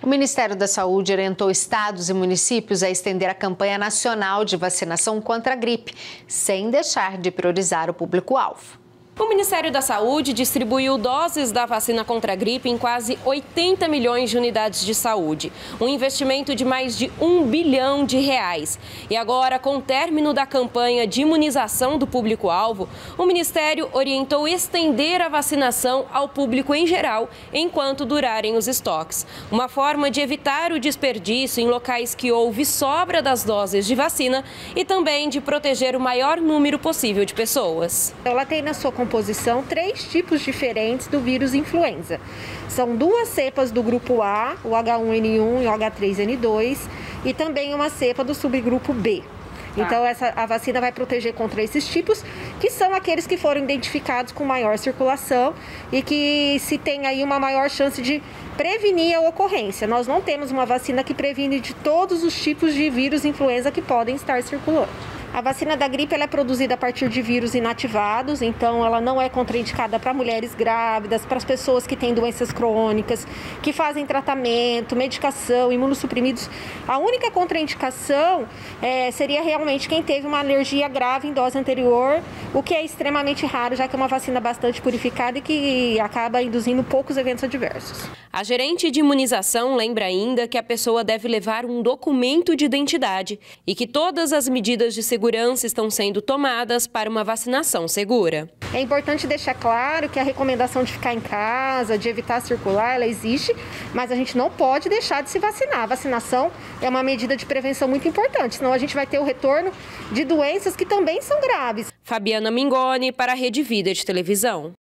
O Ministério da Saúde orientou estados e municípios a estender a campanha nacional de vacinação contra a gripe, sem deixar de priorizar o público-alvo. O Ministério da Saúde distribuiu doses da vacina contra a gripe em quase 80 milhões de unidades de saúde, um investimento de mais de R$1 bilhão. E agora, com o término da campanha de imunização do público-alvo, o Ministério orientou estender a vacinação ao público em geral, enquanto durarem os estoques. Uma forma de evitar o desperdício em locais que houve sobra das doses de vacina e também de proteger o maior número possível de pessoas. Ela tem na sua composição 3 tipos diferentes do vírus influenza. São 2 cepas do grupo A, o H1N1 e o H3N2, e também uma cepa do subgrupo B. Então, a vacina vai proteger contra esses tipos, que são aqueles que foram identificados com maior circulação e que se tem aí uma maior chance de prevenir a ocorrência. Nós não temos uma vacina que previne de todos os tipos de vírus influenza que podem estar circulando. A vacina da gripe ela é produzida a partir de vírus inativados, então ela não é contraindicada para mulheres grávidas, para as pessoas que têm doenças crônicas, que fazem tratamento, medicação, imunossuprimidos. A única contraindicação seria realmente quem teve uma alergia grave em dose anterior, o que é extremamente raro, já que é uma vacina bastante purificada e que acaba induzindo poucos eventos adversos. A gerente de imunização lembra ainda que a pessoa deve levar um documento de identidade e que todas as medidas de segurança estão sendo tomadas para uma vacinação segura. É importante deixar claro que a recomendação de ficar em casa, de evitar circular, ela existe, mas a gente não pode deixar de se vacinar. A vacinação é uma medida de prevenção muito importante, senão a gente vai ter o retorno de doenças que também são graves. Fabiana Mingoni para a Rede Vida de Televisão.